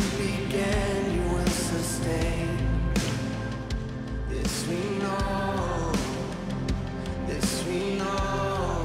began, you will sustain. This we know. This we know.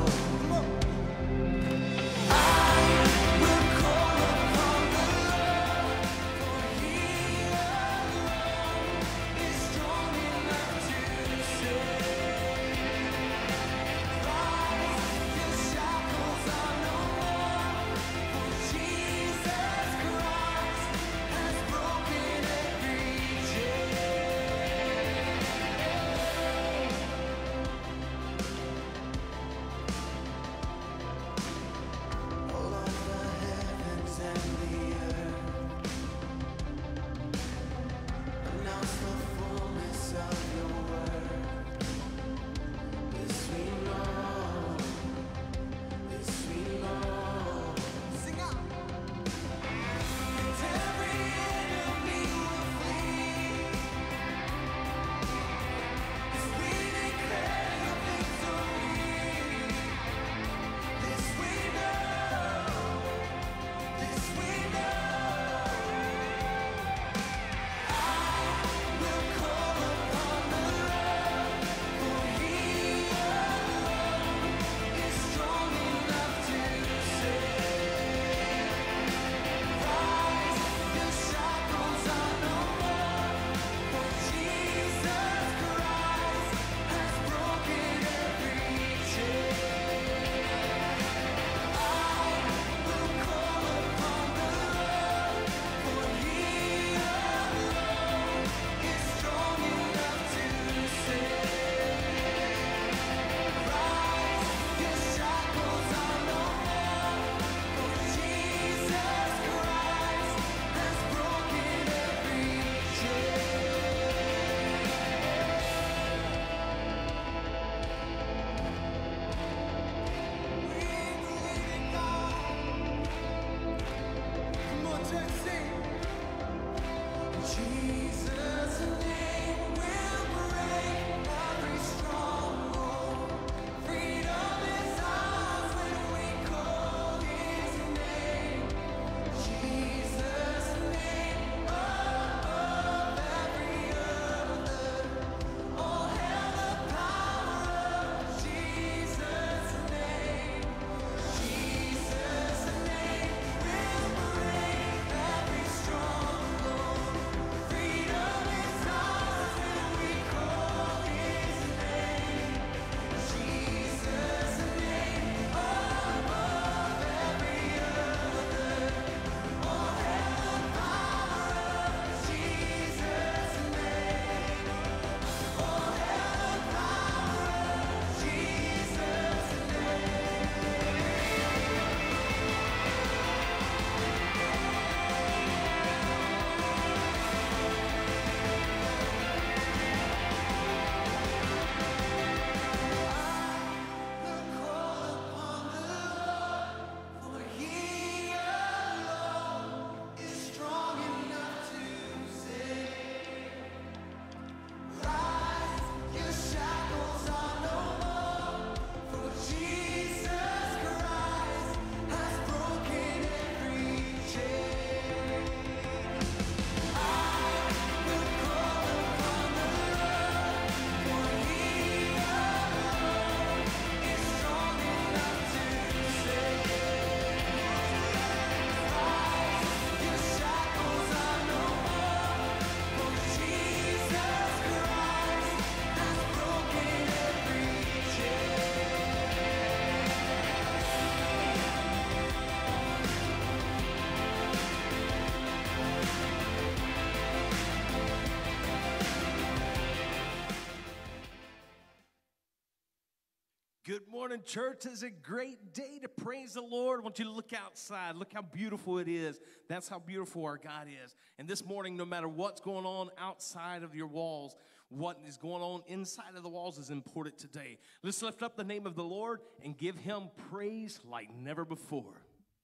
Good morning, church. It's a great day to praise the Lord. I want you to look outside. Look how beautiful it is. That's how beautiful our God is. And this morning, no matter what's going on outside of your walls, what is going on inside of the walls is important today. Let's lift up the name of the Lord and give him praise like never before.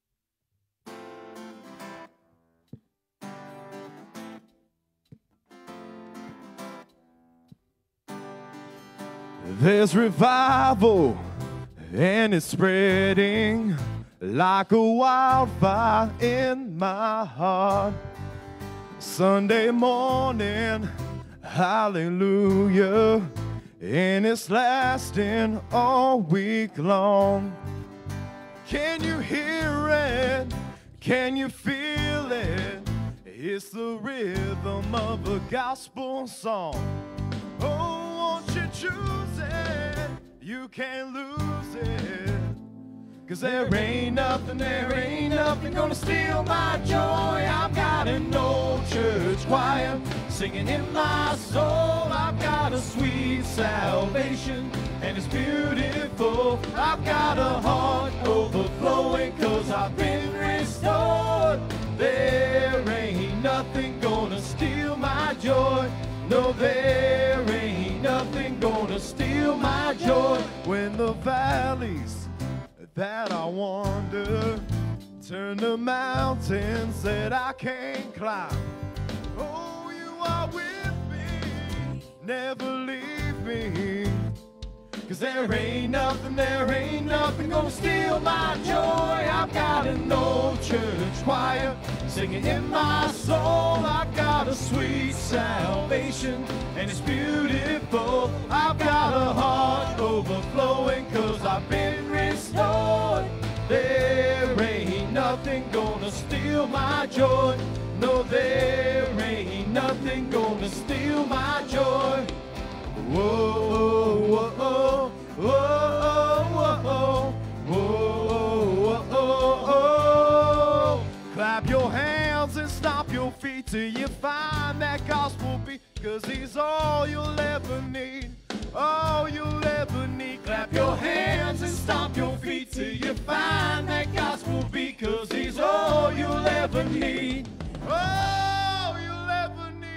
There's revival, and it's spreading like a wildfire in my heart. Sunday morning, hallelujah, and it's lasting all week long. Can you hear it? Can you feel it? It's the rhythm of a gospel song. Oh, won't you choose it? You can't lose it. 'Cause there ain't nothing gonna steal my joy. I've got an old church choir singing in my soul. I've got a sweet salvation and it's beautiful. I've got a heart overflowing 'cause I've been restored. There ain't nothing gonna steal my joy. No, there ain't nothing gonna steal my joy. When the valleys that I wander turn to mountains that I can't climb. Oh, you are with me, never leave me. 'Cause there ain't nothing gonna steal my joy. I've got an old church choir singing in my soul. I've got a sweet salvation and it's beautiful. I've got a heart overflowing 'cause I've been restored. There ain't nothing gonna steal my joy. No, there ain't nothing gonna steal my joy. Whoa, whoa, whoa, whoa, whoa, whoa, whoa, whoa. Clap your hands and stomp your feet till you find that gospel beat. 'Cause he's all you'll ever need, all you'll ever need. Clap your hands and stomp your feet till you find that gospel beat. 'Cause he's all you'll ever need, all you'll ever need.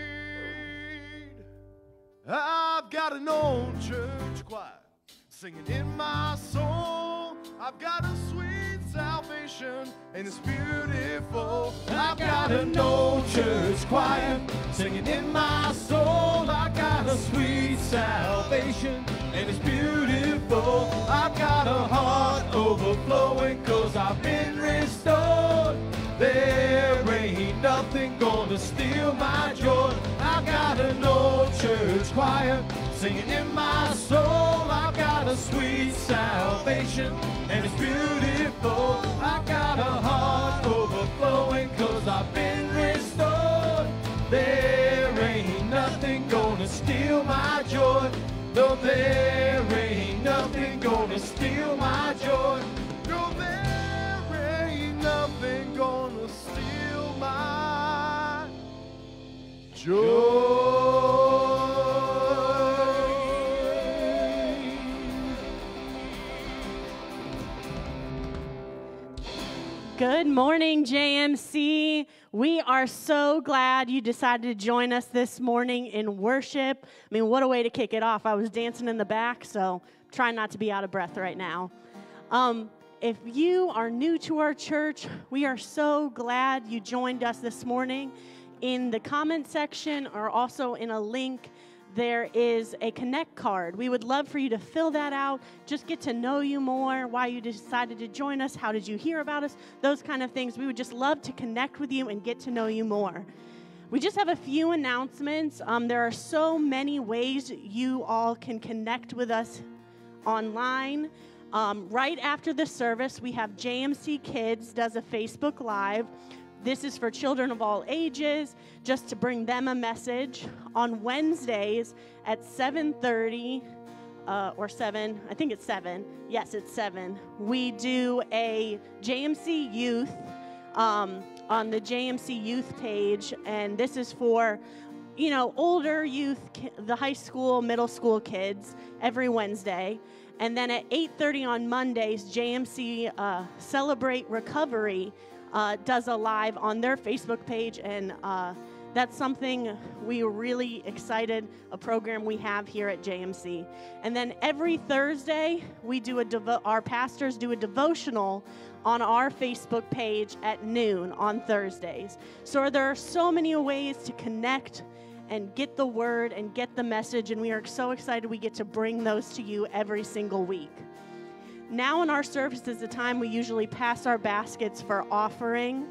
I've got an old church choir singing in my soul. I've got a sweet salvation and it's beautiful. I've got an old church choir singing in my soul. I've got a sweet salvation and it's beautiful. I've got a heart overflowing 'cause I've been restored. There ain't nothing gonna steal my joy. I've got an old church choir singing in my soul. I've got a sweet salvation and it's beautiful. I've got a heart overflowing 'cause I've been restored. There ain't nothing gonna steal my joy. No, there ain't nothing gonna steal my joy. No, there ain't nothing gonna steal my joy. Good morning, JMC. We are so glad you decided to join us this morning in worship. I mean, what a way to kick it off. I was dancing in the back, so trying not to be out of breath right now. If you are new to our church, we are so glad you joined us this morning. In the comment section or also in a link, there is a Connect card. We would love for you to fill that out, just get to know you more, why you decided to join us, how did you hear about us, those kind of things. We would just love to connect with you and get to know you more. We just have a few announcements. There are so many ways you all can connect with us online. Right after the service, we have JMC Kids does a Facebook Live. This is for children of all ages, just to bring them a message. On Wednesdays at 7:30, or 7, I think it's 7. Yes, it's 7. We do a JMC Youth on the JMC Youth page, and this is for, older youth, the high school, middle school kids, every Wednesday. And then at 8:30 on Mondays, JMC Celebrate Recovery does a live on their Facebook page, and that's something we are really excited, a program we have here at JMC. And then every Thursday, we do our pastors do a devotional on our Facebook page at noon on Thursdays. So there are so many ways to connect and get the word and get the message, and we are so excited we get to bring those to you every single week. Now in our service is the time we usually pass our baskets for offering.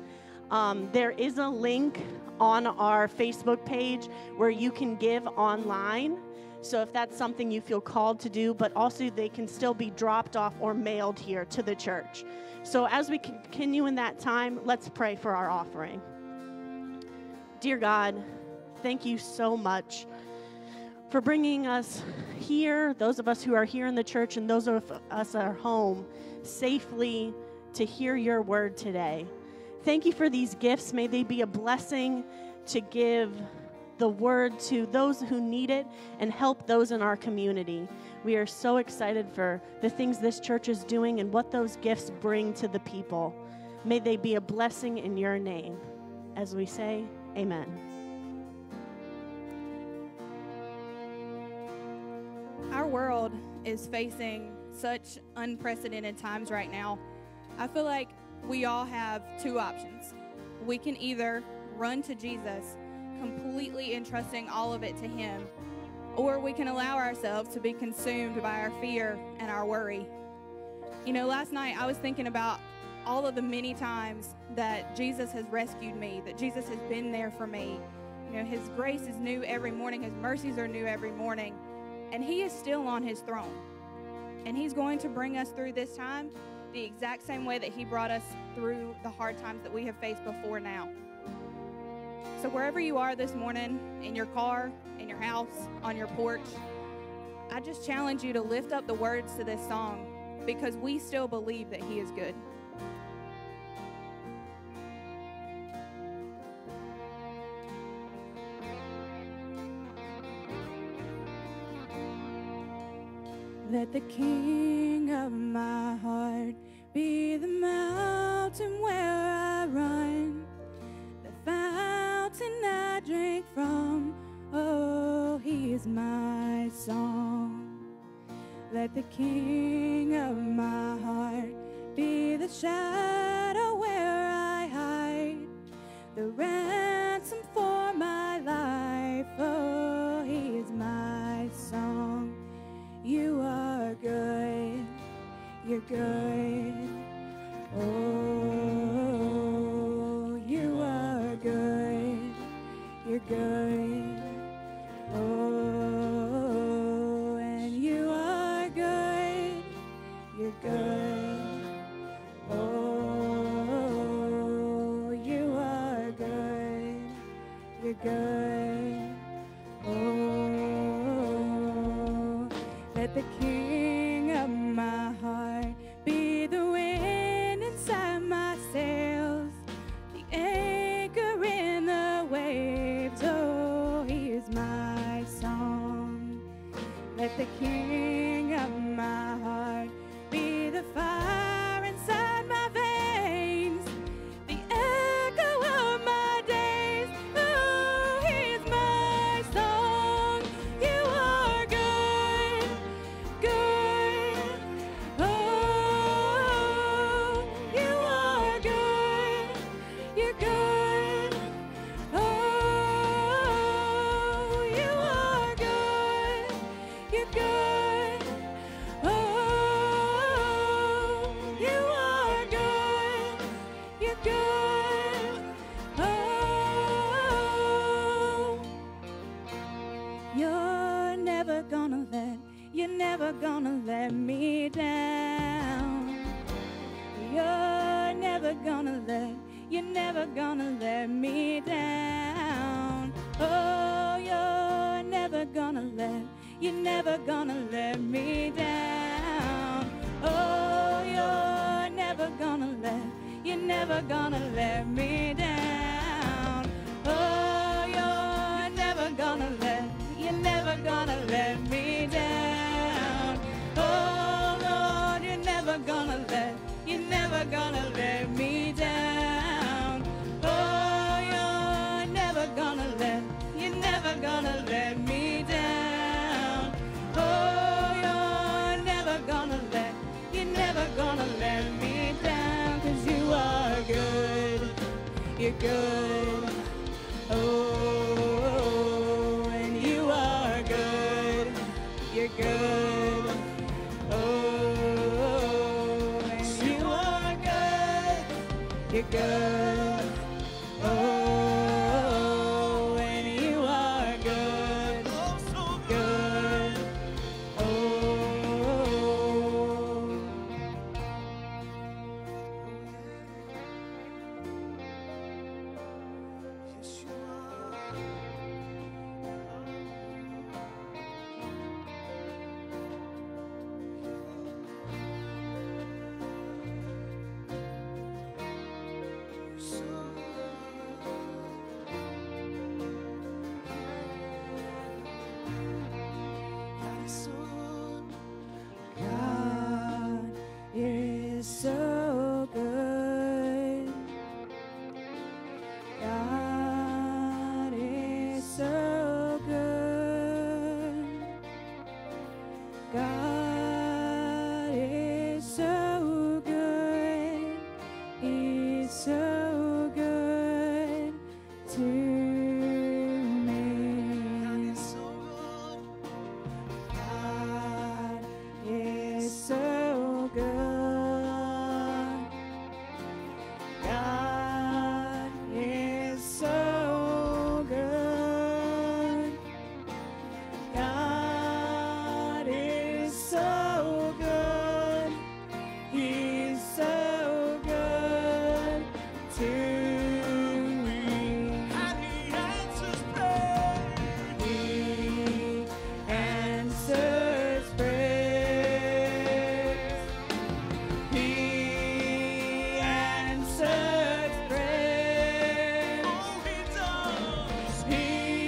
There is a link on our Facebook page where you can give online. So if that's something you feel called to do, but also they can still be dropped off or mailed here to the church. So as we continue in that time, let's pray for our offering. Dear God, thank you so much for bringing us here, those of us who are here in the church and those of us at our home, safely to hear your word today. Thank you for these gifts. May they be a blessing to give the word to those who need it and help those in our community. We are so excited for the things this church is doing and what those gifts bring to the people. May they be a blessing in your name. As we say, amen. Our world is facing such unprecedented times right now. I feel like we all have two options. We can either run to Jesus, completely entrusting all of it to Him, or we can allow ourselves to be consumed by our fear and our worry. You know, last night I was thinking about all of the many times that Jesus has rescued me, that Jesus has been there for me. You know, His grace is new every morning, His mercies are new every morning, and He is still on His throne. And He's going to bring us through this time the exact same way that He brought us through the hard times that we have faced before now. So wherever you are this morning, in your car, in your house, on your porch, I just challenge you to lift up the words to this song, because we still believe that He is good. Let the King of my heart be the mountain where I run, the fountain I drink from. Oh, He is my song. Let the King of my heart be the shadow where I hide, the ransom for my life. Oh, He is my song. You are good, you're good. Oh, you are good, you're good. Oh, and you are good, you're good. Oh, you are good, you're good. Oh, let the King of my heart be the wind inside my sails, the anchor in the waves. Oh, He is my song. Let the King of my heart be the fire inside my veins, the echo of my days. Oh, He is my song. You are good, good. Oh, you are good, you're good. Oh, you are good, you're good. Oh, you are good, you're good. Oh, you're never gonna let me down. You're never gonna let me down. Oh, you're never gonna let me down. Oh, you're never gonna let me down. Oh, you're never gonna let me down. Oh, Lord, you're never gonna let me down. Oh, you're never gonna let me down. Oh, you're never gonna let me down. 'Cause you are good, you're good. Oh, and you are good, you're good. Oh, and you are good, you're good. God is so good. God is so good. God is so good. He's so good to me. God is so good. God is so good. God is so good. He's so good to me. And He answers prayer. He answers prayer. He answers prayer. Oh, He does. He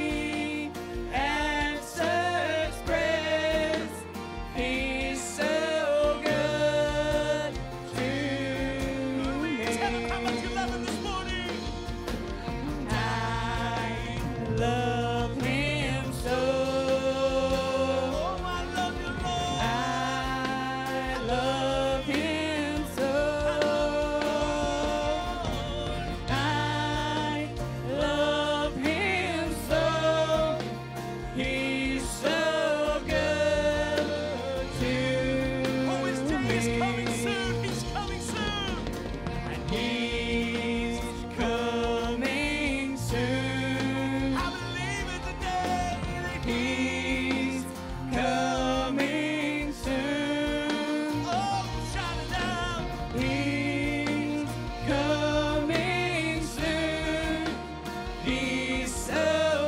answers prayers. He's so good to me. Tell Him how much you love Him this morning. I love Him so. Oh, I love you, Lord. I love Him so. I love Him so. He's so good to me. Oh, He's coming soon. He's coming soon. And He's coming soon. I believe it today. He's coming soon. Oh, shout it out. He's coming soon. He's so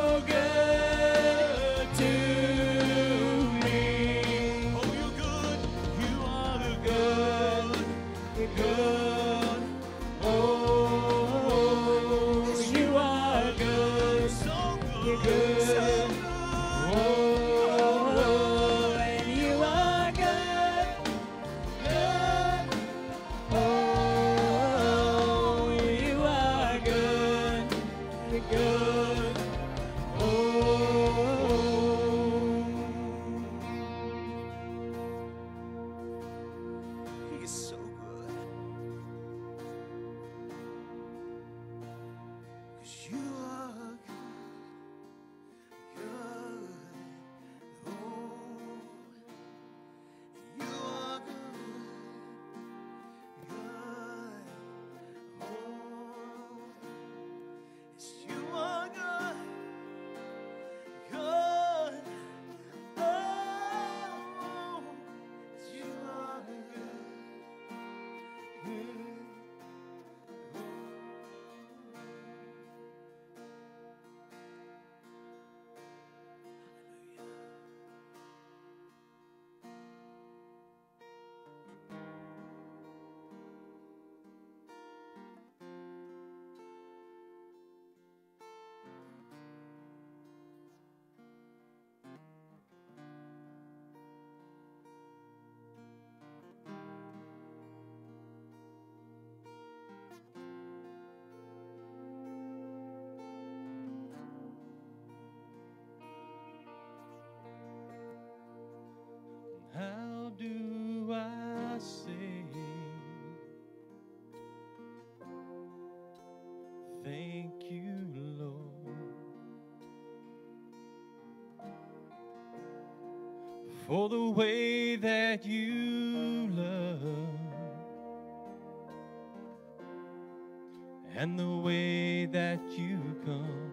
good to me. Oh, you're good. You are good. You're good. Oh, you are good. So good. You're good. Oh, and you are good. Good. Oh, you are good. You're good. Oh, He is so good. 'Cause you are good. Oh, you are good. Oh, yes, you are good. Good. Oh, yes, you are good. How do I say thank you, Lord, for the way that you love and the way that you come,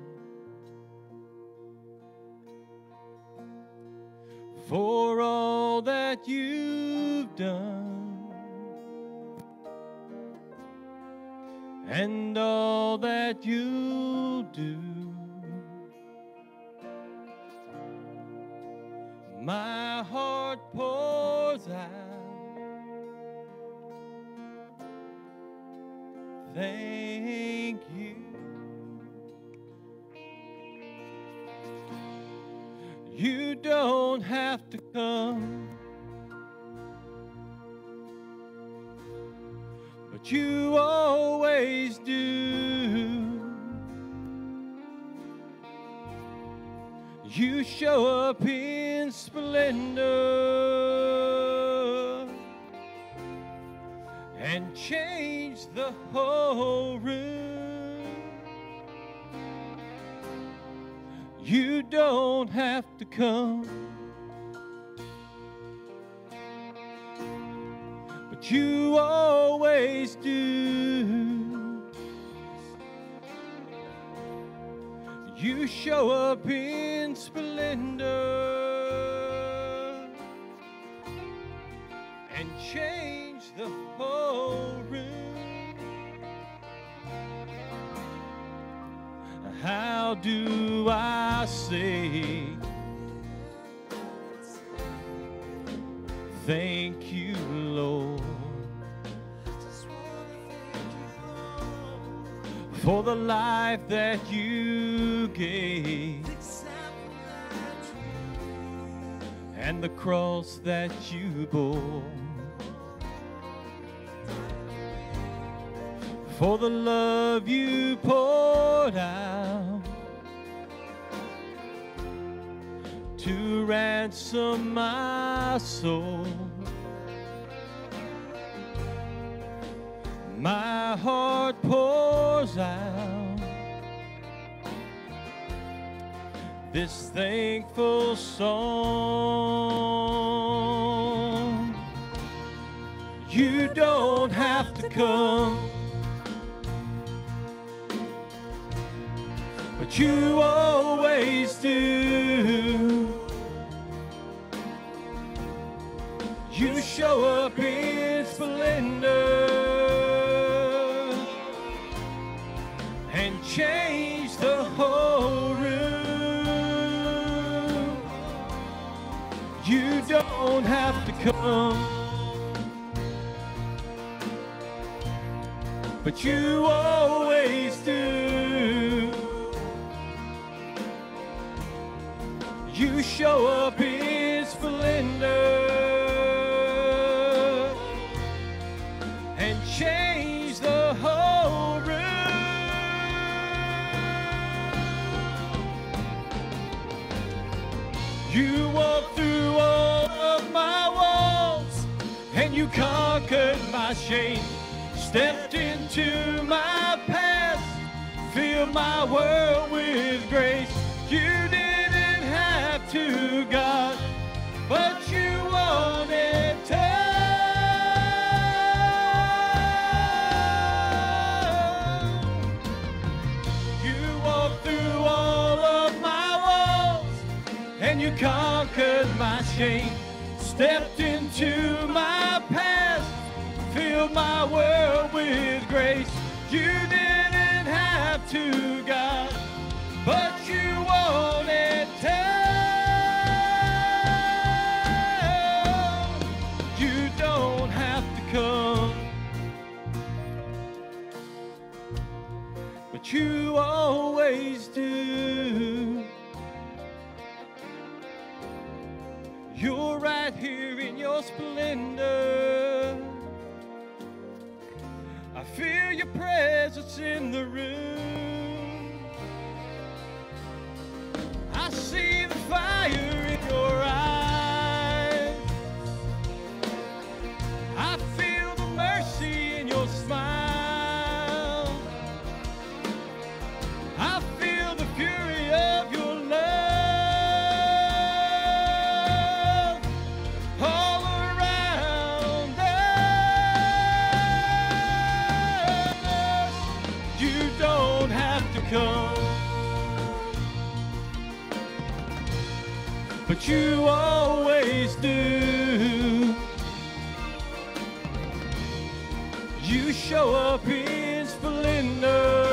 for all that you've done and all that you'll do. My heart pours out. Thank you. You don't have to come, but you always do. You show up in splendor and change the whole room. You don't have to come, but you always do. You show up in splendor and change the whole room. How do I say thank you, Lord, for the life that you gave and the cross that you bore, for the love you poured out to ransom my soul. My heart pours out this thankful song. You don't have to come, but you always do. You show up in splendor and change the whole room. You don't have to come, but you always do. You show up in splendor and change the whole room. You walked through all of my walls and you conquered my shame. Stepped into my past, filled my world with grace. You didn't have to, God, but you wanted to. You walked through all of my walls and you conquered my shame. Stepped into my past, filled my world with grace. You didn't have to, God, but you wanted to. You don't have to come, but you always do. You're right here in your splendor. I feel your presence in the room. I see the fire in your eyes. I feel the mercy in your smile. I feel the fury of your love all around us. You don't have to come, but you always do. You show up in splendor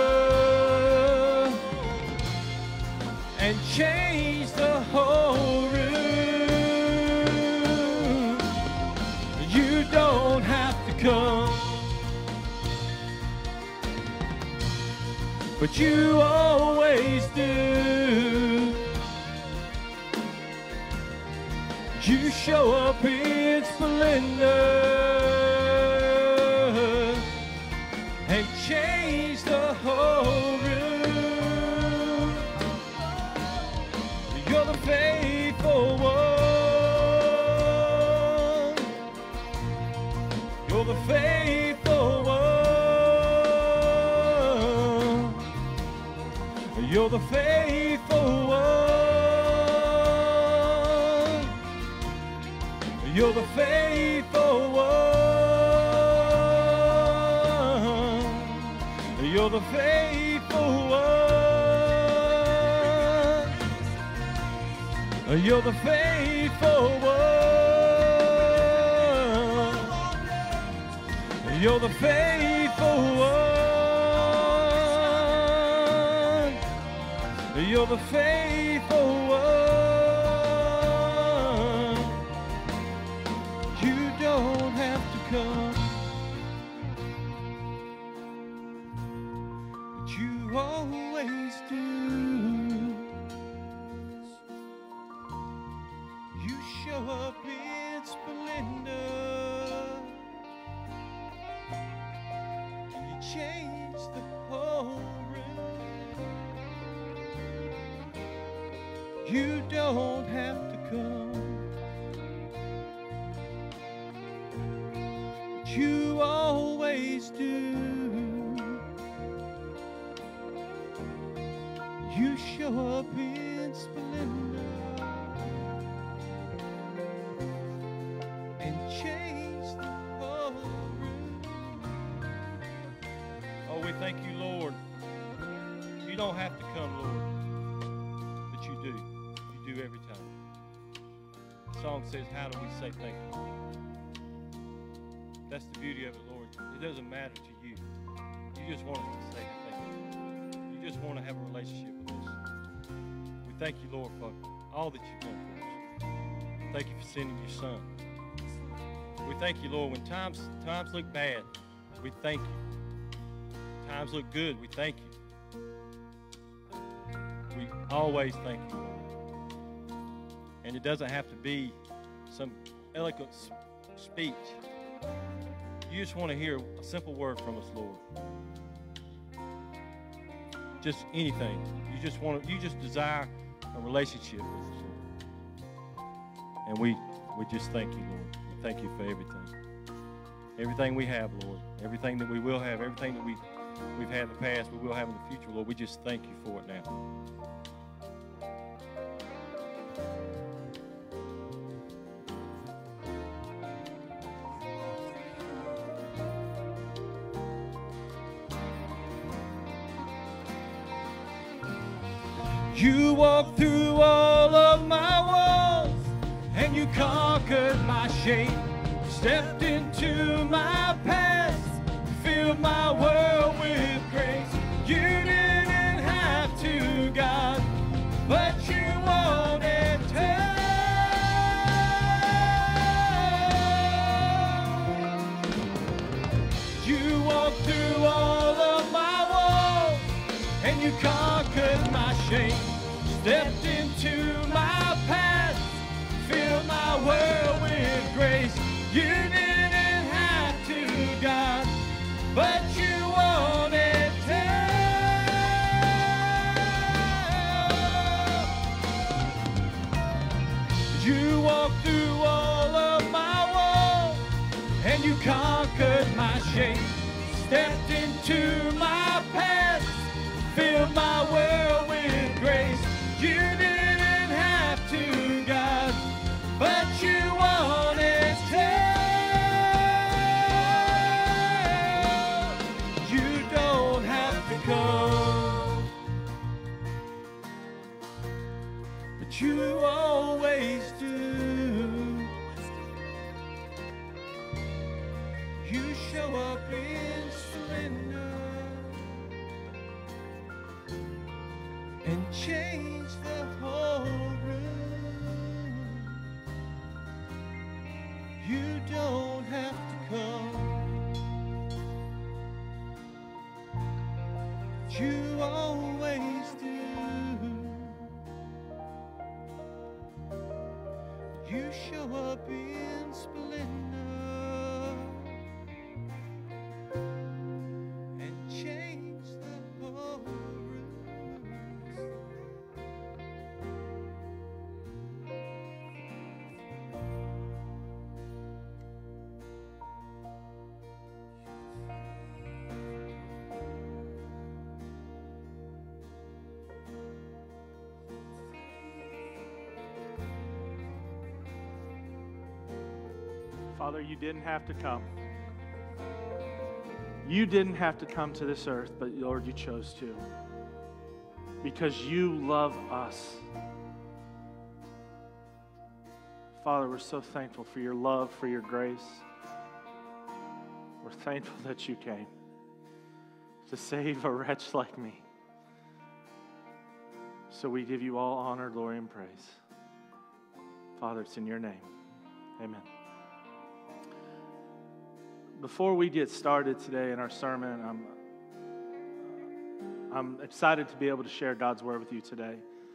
and change the whole room. but you always do. You show up in splendor and change the whole room. You're the faithful one. You're the faithful one. You're the faithful one. You're the faithful one. You're the faithful one. You're the faithful one. You're the faithful one. You're the faithful one. You don't have to come, but you always do. You show up in splendor and you change the whole room. You don't have to come, but you always do. You show up in splendor and change the whole room. Oh, we thank you, Lord. You don't have to come, Lord, but you do. You do every time. The song says, how do we say thank you? That's the beauty of it, Lord. It doesn't matter to you. You just want us to say thank you. You just want to have a relationship with us. We thank you, Lord, for all that you've done for us. Thank you for sending your son. We thank you, Lord, when times look bad, we thank you. Times look good, we thank you. We always thank you, Lord. And it doesn't have to be some eloquent speech. You just want to hear a simple word from us, Lord. Just anything. You just desire a relationship with us, Lord. And we just thank you, Lord. We thank you for everything. Everything we have, Lord. Everything that we will have, everything that we've had in the past, we will have in the future, Lord. We just thank you for it now. You walked through all of my walls, and you conquered my shame. Stepped into my past, filled my world with grace. You didn't have to, God, but you wanted to. You walked through all of my walls, and you conquered my shame. Stepped into my past, filled my world with grace. You didn't have to, God, but you wanted to. You walked through all of my walls, and you conquered my shame. Stepped into my past, filled my world with grace. You didn't have to, God, but you wanted to. You don't have to come, but you always do. You show up in splendor and change the whole room. You don't have to come, but you You show up in splendor and change the whole room. Father, you didn't have to come. You didn't have to come to this earth, but Lord, you chose to. Because you love us. Father, we're so thankful for your love, for your grace. We're thankful that you came to save a wretch like me. So we give you all honor, glory, and praise. Father, it's in your name. Amen. Before we get started today in our sermon, I'm excited to be able to share God's word with you today.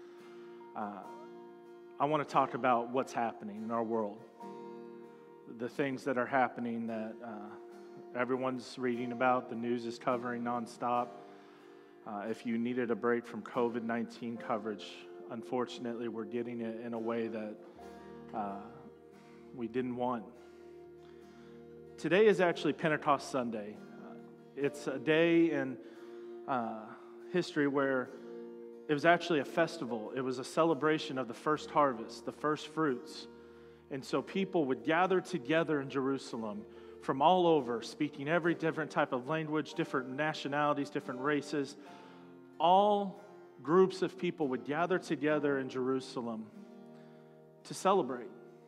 I want to talk about what's happening in our world, the things that are happening that everyone's reading about, the news is covering nonstop. If you needed a break from COVID-19 coverage, unfortunately, we're getting it in a way that we didn't want. Today is actually Pentecost Sunday. It's a day in history where it was actually a festival. It was a celebration of the first harvest, the first fruits. And so people would gather together in Jerusalem from all over, speaking every different type of language, different nationalities, different races. All groups of people would gather together in Jerusalem to celebrate.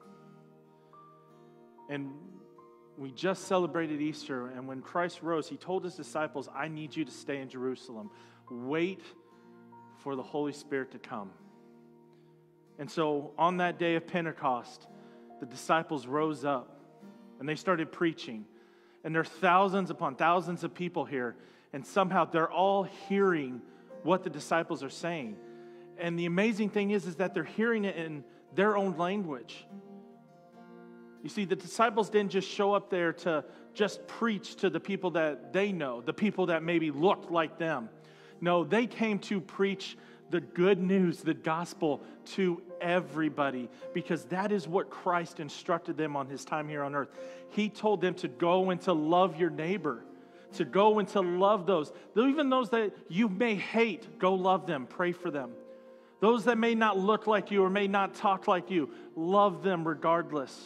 And we just celebrated Easter, and when Christ rose, he told his disciples, I need you to stay in Jerusalem. Wait for the Holy Spirit to come. And so on that day of Pentecost, the disciples rose up, and they started preaching. And there are thousands upon thousands of people here, and somehow they're all hearing what the disciples are saying. And the amazing thing is that they're hearing it in their own language. You see, the disciples didn't just show up there to just preach to the people that they know, the people that maybe looked like them. No, they came to preach the good news, the gospel, to everybody, because that is what Christ instructed them on his time here on earth. He told them to go and to love your neighbor, to go and to love those. Even those that you may hate, go love them, pray for them. Those that may not look like you or may not talk like you, love them regardless.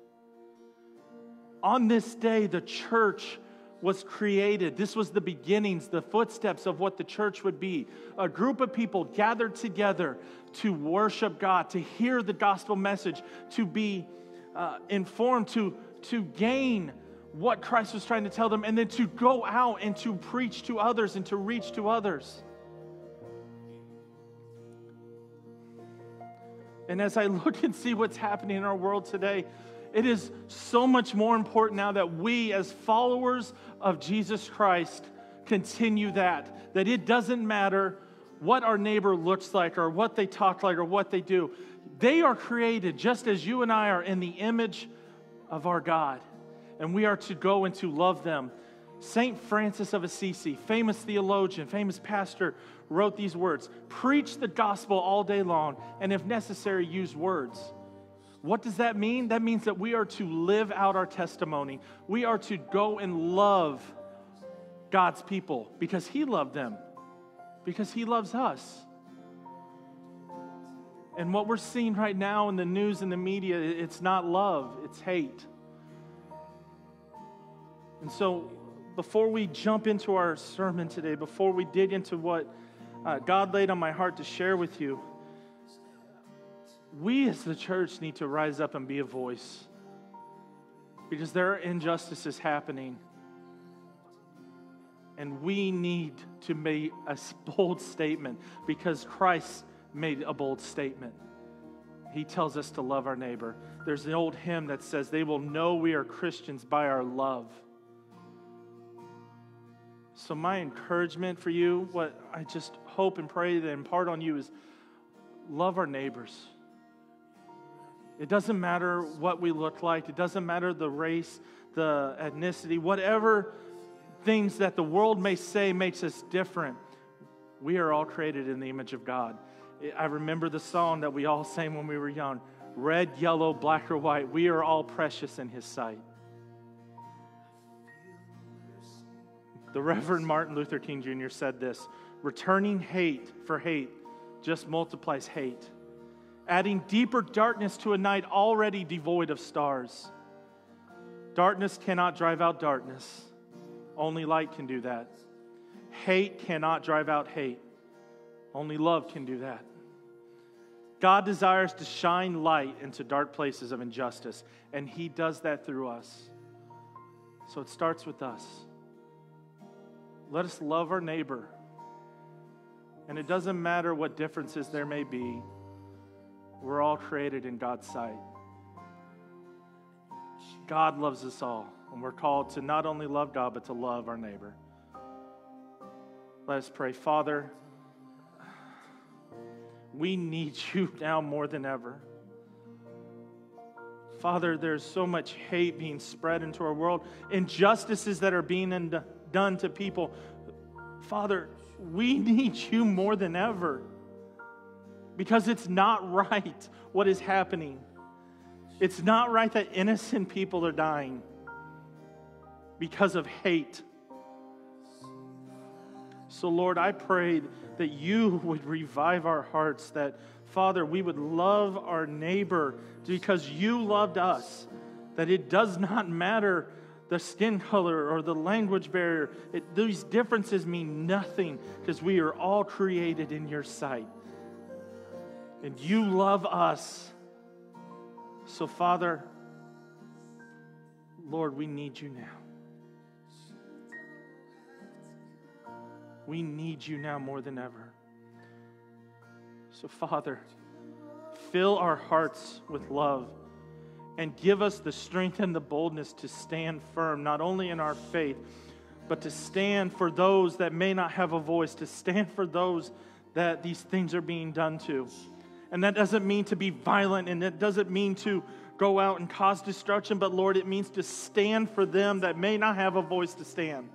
On this day, the church was created. This was the beginnings, the footsteps of what the church would be. A group of people gathered together to worship God, to hear the gospel message, to be informed, to gain what Christ was trying to tell them, and then to go out and to preach to others and to reach to others. And as I look and see what's happening in our world today, it is so much more important now that we, as followers of Jesus Christ, continue that it doesn't matter what our neighbor looks like or what they talk like or what they do. They are created just as you and I are in the image of our God, and we are to go and to love them. St. Francis of Assisi, famous theologian, famous pastor, wrote these words: preach the gospel all day long, and if necessary, use words. What does that mean? That means that we are to live out our testimony. We are to go and love God's people because he loved them, because he loves us. And what we're seeing right now in the news and the media, it's not love, it's hate. And so before we jump into our sermon today, before we dig into what God laid on my heart to share with you, we as the church need to rise up and be a voice, because there are injustices happening, and we need to make a bold statement, because Christ made a bold statement. He tells us to love our neighbor. There's an old hymn that says, they will know we are Christians by our love. So my encouragement for you, what I just hope and pray to impart on you, is love our neighbors. It doesn't matter what we look like. It doesn't matter the race, the ethnicity, whatever things that the world may say makes us different. We are all created in the image of God. I remember the song that we all sang when we were young. Red, yellow, black, or white. We are all precious in His sight. The Reverend Martin Luther King Jr. said this: returning hate for hate just multiplies hate, adding deeper darkness to a night already devoid of stars. Darkness cannot drive out darkness. Only light can do that. Hate cannot drive out hate. Only love can do that. God desires to shine light into dark places of injustice, and He does that through us. So it starts with us. Let us love our neighbor. And it doesn't matter what differences there may be. We're all created in God's sight. God loves us all, and we're called to not only love God, but to love our neighbor. Let us pray. Father, we need You now more than ever. Father, there's so much hate being spread into our world, injustices that are being done to people. Father, we need You more than ever, because it's not right what is happening. It's not right that innocent people are dying because of hate. So, Lord, I prayed that You would revive our hearts, that, Father, we would love our neighbor because You loved us, that it does not matter the skin color or the language barrier. These differences mean nothing because we are all created in Your sight. And You love us. So, Father, Lord, we need You now. We need You now more than ever. So, Father, fill our hearts with love and give us the strength and the boldness to stand firm, not only in our faith, but to stand for those that may not have a voice, to stand for those that these things are being done to. And that doesn't mean to be violent, and it doesn't mean to go out and cause destruction, but Lord, it means to stand for them that may not have a voice to stand.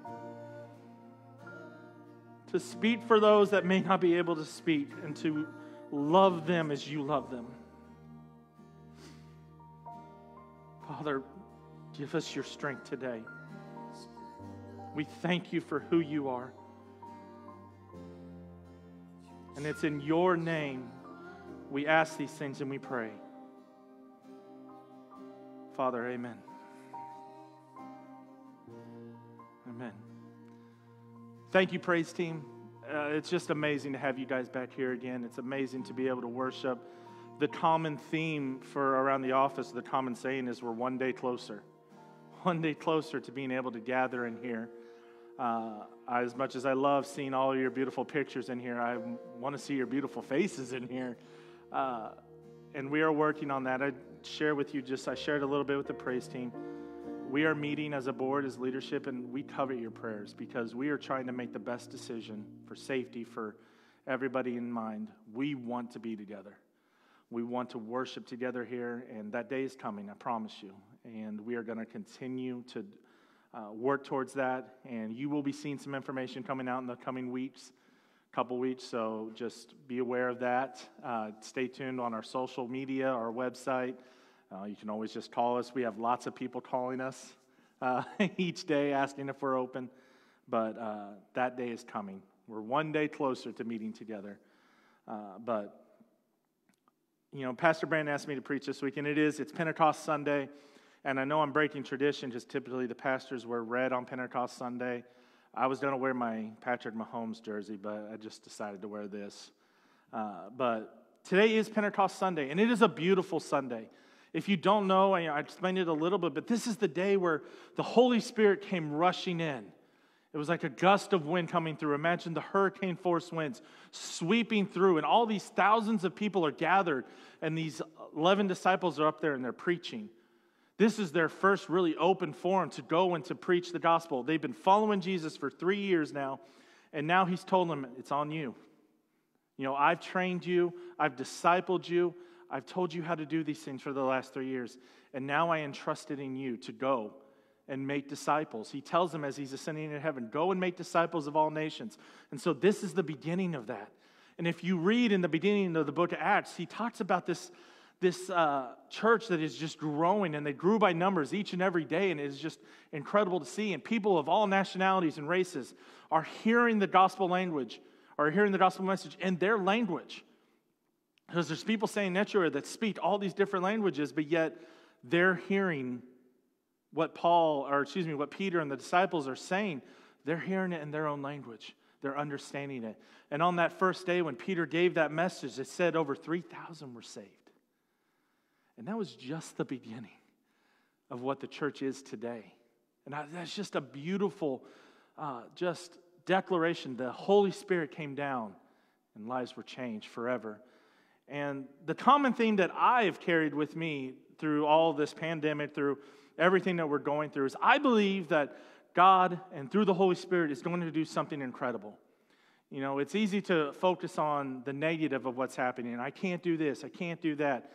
To speak for those that may not be able to speak, and to love them as You love them. Father, give us Your strength today. We thank You for who You are. And it's in Your name we ask these things and we pray. Father, amen. Amen. Thank you, praise team. It's just amazing to have you guys back here again. It's amazing to be able to worship. The common theme for around the office, the common saying is we're one day closer. One day closer to being able to gather in here. As much as I love seeing all your beautiful pictures in here, I want to see your beautiful faces in here. And we are working on that. I shared a little bit with the praise team. We are meeting as a board, as leadership, and we covet your prayers because we are trying to make the best decision for safety, for everybody in mind. We want to be together. We want to worship together here, and that day is coming, I promise you. And we are going to continue to work towards that, and you will be seeing some information coming out in the coming couple weeks, so just be aware of that. Stay tuned on our social media, our website. You can always just call us. We have lots of people calling us each day asking if we're open, but that day is coming. We're one day closer to meeting together. But, you know, Pastor Brandon asked me to preach this week, and it's Pentecost Sunday, and I know I'm breaking tradition, just typically the pastors wear red on Pentecost Sunday. I was going to wear my Patrick Mahomes jersey, but I just decided to wear this. But today is Pentecost Sunday, and it is a beautiful Sunday. If you don't know, I explained it a little bit, but this is the day where the Holy Spirit came rushing in. It was like a gust of wind coming through. Imagine the hurricane force winds sweeping through, and all these thousands of people are gathered, and these 11 disciples are up there and they're preaching. This is their first really open forum to go and to preach the gospel. They've been following Jesus for 3 years now, and now he's told them, it's on you. You know, I've trained you, I've discipled you, I've told you how to do these things for the last 3 years, and now I entrusted in you to go and make disciples. He tells them as he's ascending into heaven, go and make disciples of all nations. And so this is the beginning of that. And if you read in the beginning of the book of Acts, he talks about this church that is just growing, and they grew by numbers each and every day, and it is just incredible to see. And people of all nationalities and races are hearing the gospel language, or hearing the gospel message in their language. Because there's people saying Netura that speak all these different languages, but yet they're hearing what Peter and the disciples are saying. They're hearing it in their own language. They're understanding it. And on that first day when Peter gave that message, it said over 3,000 were saved. And that was just the beginning of what the church is today. And that's just a beautiful just declaration. The Holy Spirit came down and lives were changed forever. And the common theme that I've carried with me through all this pandemic, through everything that we're going through, is I believe that God and through the Holy Spirit is going to do something incredible. You know, it's easy to focus on the negative of what's happening. I can't do this, I can't do that.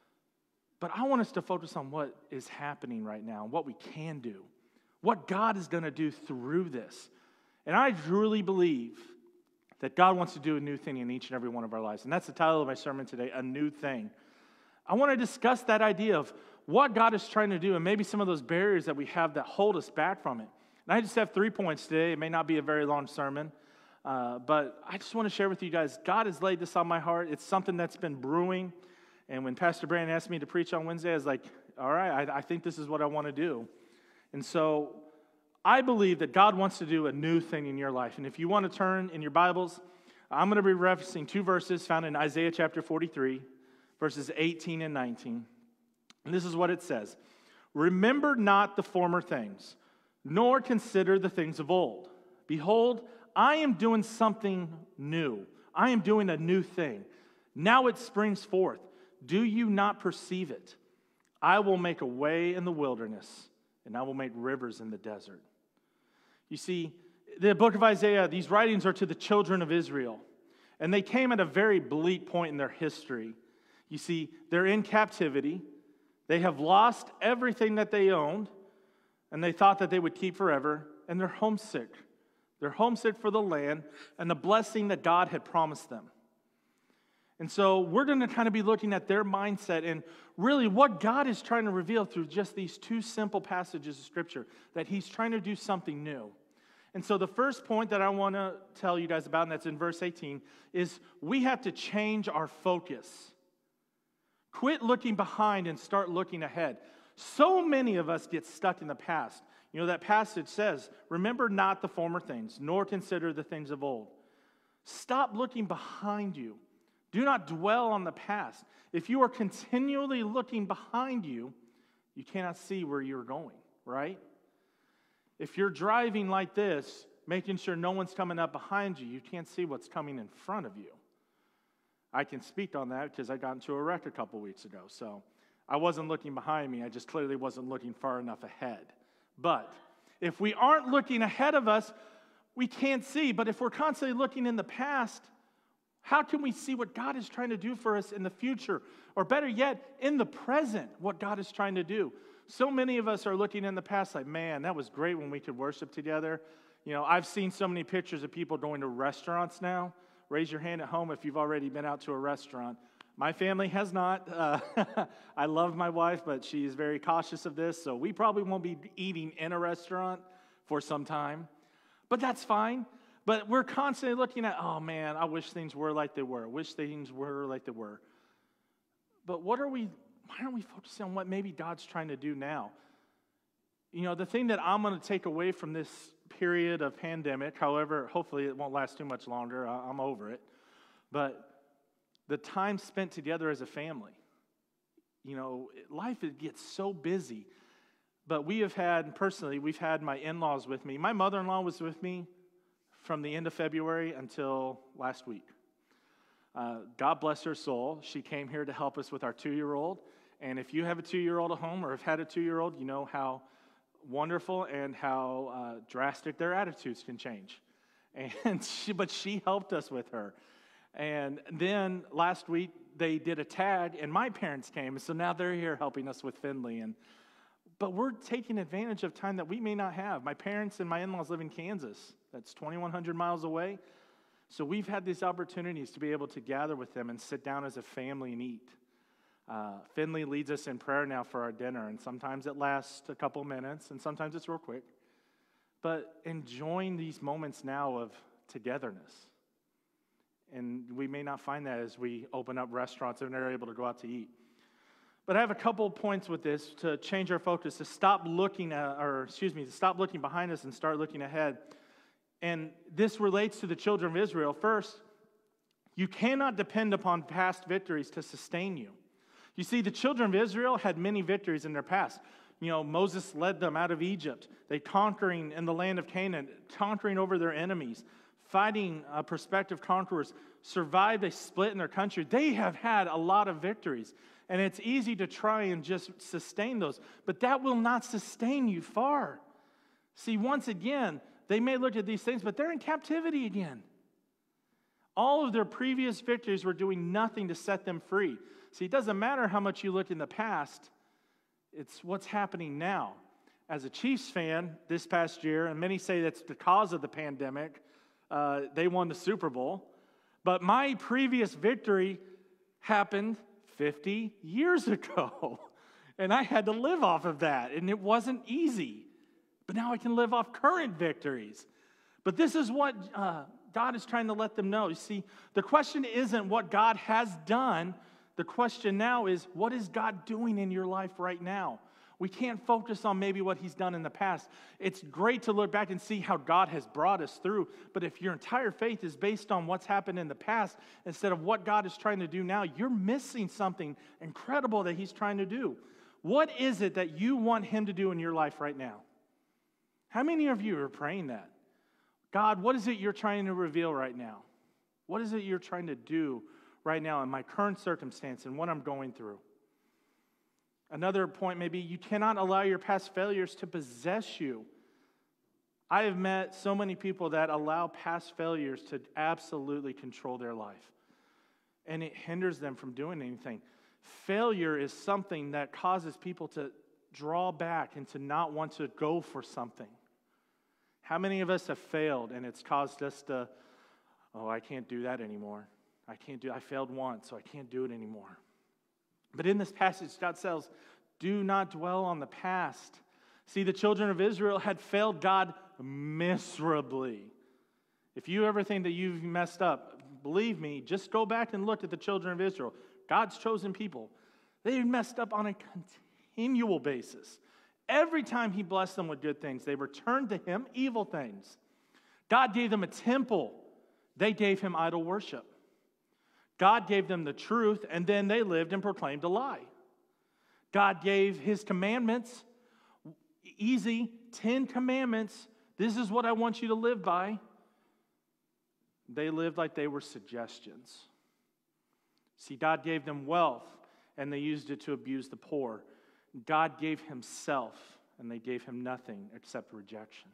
But I want us to focus on what is happening right now, what we can do, what God is going to do through this. And I truly believe that God wants to do a new thing in each and every one of our lives. And that's the title of my sermon today, A New Thing. I want to discuss that idea of what God is trying to do and maybe some of those barriers that we have that hold us back from it. And I just have 3 points today. It may not be a very long sermon, but I just want to share with you guys, God has laid this on my heart. It's something that's been brewing. And when Pastor Brandon asked me to preach on Wednesday, I was like, all right, I think this is what I want to do. And so I believe that God wants to do a new thing in your life. And if you want to turn in your Bibles, I'm going to be referencing 2 verses found in Isaiah chapter 43, verses 18 and 19. And this is what it says. Remember not the former things, nor consider the things of old. Behold, I am doing something new. I am doing a new thing. Now it springs forth. Do you not perceive it? I will make a way in the wilderness, and I will make rivers in the desert. You see, the book of Isaiah, these writings are to the children of Israel, and they came at a very bleak point in their history. You see, they're in captivity. They have lost everything that they owned, and they thought that they would keep forever, and they're homesick. They're homesick for the land and the blessing that God had promised them. And so we're going to kind of be looking at their mindset and really what God is trying to reveal through just these 2 simple passages of Scripture, that He's trying to do something new. And so the first point that I want to tell you guys about, and that's in verse 18, is we have to change our focus. Quit looking behind and start looking ahead. So many of us get stuck in the past. You know, that passage says, remember not the former things, nor consider the things of old. Stop looking behind you. Do not dwell on the past. If you are continually looking behind you, you cannot see where you're going, right? If you're driving like this, making sure no one's coming up behind you, you can't see what's coming in front of you. I can speak on that because I got into a wreck a couple weeks ago. So I wasn't looking behind me. I just clearly wasn't looking far enough ahead. But if we aren't looking ahead of us, we can't see. But if we're constantly looking in the past, how can we see what God is trying to do for us in the future? Or better yet, in the present, what God is trying to do. So many of us are looking in the past like, man, that was great when we could worship together. You know, I've seen so many pictures of people going to restaurants now. Raise your hand at home if you've already been out to a restaurant. My family has not. I love my wife, but she is very cautious of this, so we probably won't be eating in a restaurant for some time. But that's fine. But we're constantly looking at, oh man, I wish things were like they were. I wish things were like they were. But why aren't we focusing on what maybe God's trying to do now? You know, the thing that I'm going to take away from this period of pandemic, however, hopefully it won't last too much longer. I'm over it. But the time spent together as a family. You know, life gets so busy. But we've had my in-laws with me. My mother-in-law was with me from the end of February until last week. God bless her soul. She came here to help us with our 2-year-old. And if you have a 2-year-old at home or have had a 2-year-old, you know how wonderful and how drastic their attitudes can change. But she helped us with her. And then last week, they did a tag, and my parents came, so now they're here helping us with Findlay. But we're taking advantage of time that we may not have. My parents and my in-laws live in Kansas. That's 2,100 miles away. So we've had these opportunities to be able to gather with them and sit down as a family and eat. Findlay leads us in prayer now for our dinner, and sometimes it lasts a couple minutes, and sometimes it's real quick. But enjoying these moments now of togetherness. And we may not find that as we open up restaurants and are able to go out to eat. But I have a couple points with this to change our focus, to stop looking behind us and start looking ahead. And this relates to the children of Israel. First, you cannot depend upon past victories to sustain you. You see, the children of Israel had many victories in their past. Moses led them out of Egypt. They conquering in the land of Canaan, conquering over their enemies, fighting prospective conquerors, survived a split in their country. They have had a lot of victories. And it's easy to try and just sustain those. But that will not sustain you far. See, once again, they may look at these things, but they're in captivity again. All of their previous victories were doing nothing to set them free. See, it doesn't matter how much you look in the past. It's what's happening now. As a Chiefs fan this past year, and many say that's the cause of the pandemic, they won the Super Bowl. But my previous victory happened 50 years ago. And I had to live off of that. And it wasn't easy. But now I can live off current victories. But this is what God is trying to let them know. You see, the question isn't what God has done. The question now is, what is God doing in your life right now? We can't focus on maybe what he's done in the past. It's great to look back and see how God has brought us through. But if your entire faith is based on what's happened in the past instead of what God is trying to do now, you're missing something incredible that he's trying to do. What is it that you want him to do in your life right now? How many of you are praying that? God, what is it you're trying to reveal right now? What is it you're trying to do right now in my current circumstance and what I'm going through? Another point maybe, you cannot allow your past failures to possess you. I have met so many people that allow past failures to absolutely control their life. And it hinders them from doing anything. Failure is something that causes people to draw back and to not want to go for something. How many of us have failed and it's caused us to, I can't do that anymore. I failed once, so I can't do it anymore. But in this passage, God says, do not dwell on the past. See, the children of Israel had failed God miserably. If you ever think that you've messed up, believe me, just go back and look at the children of Israel. God's chosen people. They messed up on a continual basis. Every time he blessed them with good things, they returned to him evil things. God gave them a temple. They gave him idol worship. God gave them the truth, and then they lived and proclaimed a lie. God gave his commandments, easy, 10 commandments. This is what I want you to live by. They lived like they were suggestions. See, God gave them wealth, and they used it to abuse the poor. God gave himself, and they gave him nothing except rejection.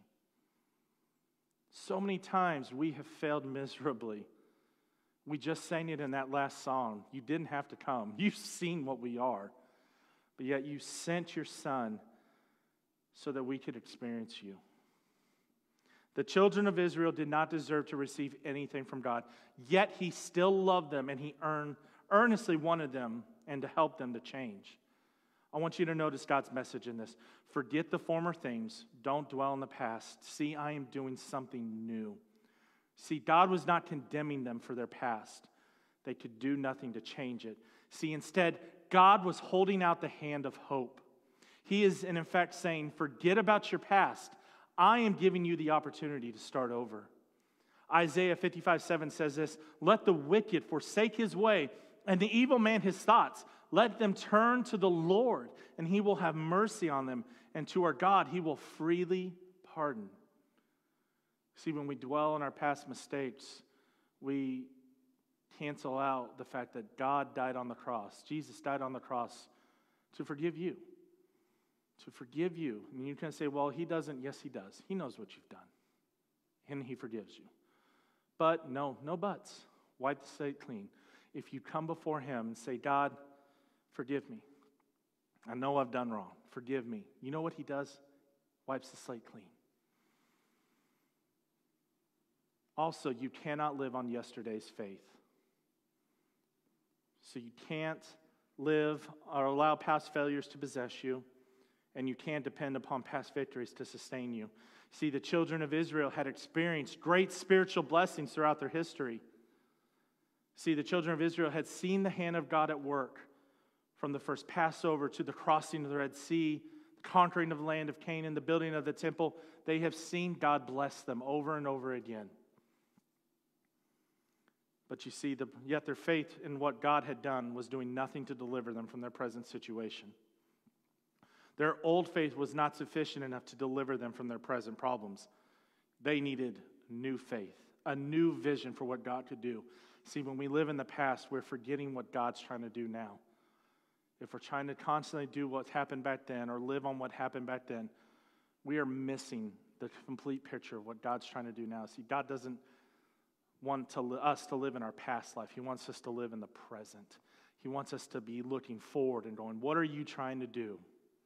So many times we have failed miserably. We just sang it in that last song. You didn't have to come. You've seen what we are. But yet you sent your son so that we could experience you. The children of Israel did not deserve to receive anything from God. Yet he still loved them and he earnestly wanted them and to help them to change. I want you to notice God's message in this. Forget the former things. Don't dwell in the past. See, I am doing something new. See, God was not condemning them for their past. They could do nothing to change it. See, instead, God was holding out the hand of hope. He is, in effect, saying, forget about your past. I am giving you the opportunity to start over. Isaiah 55:7 says this, let the wicked forsake his way, and the evil man his thoughts. Let them turn to the Lord, and he will have mercy on them, and to our God he will freely pardon. See, when we dwell on our past mistakes, we cancel out the fact that God died on the cross. Jesus died on the cross to forgive you. To forgive you. And you can say, well, he doesn't. Yes, he does. He knows what you've done. And he forgives you. But no buts. Wipe the slate clean. if you come before him and say, God, forgive me. I know I've done wrong. Forgive me. You know what he does? Wipes the slate clean. Also, you cannot live on yesterday's faith. So you can't live or allow past failures to possess you, and you can't depend upon past victories to sustain you. See, the children of Israel had experienced great spiritual blessings throughout their history. See, the children of Israel had seen the hand of God at work from the first Passover to the crossing of the Red Sea, the conquering of the land of Canaan, the building of the temple. They have seen God bless them over and over again. But you see, yet their faith in what God had done was doing nothing to deliver them from their present situation. Their old faith was not sufficient enough to deliver them from their present problems. They needed new faith, a new vision for what God could do. See, when we live in the past, we're forgetting what God's trying to do now. If we're trying to constantly do what happened back then or live on what happened back then, we are missing the complete picture of what God's trying to do now. See, God doesn't want us to live in our past life. He wants us to live in the present. He wants us to be looking forward and going, what are you trying to do?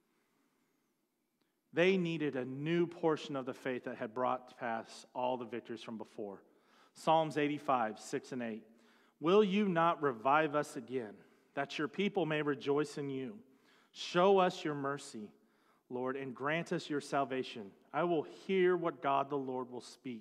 They needed a new portion of the faith that had brought past all the victories from before. Psalms 85, 6 and 8. Will you not revive us again, that your people may rejoice in you? Show us your mercy, Lord, and grant us your salvation. I will hear what God the Lord will speak.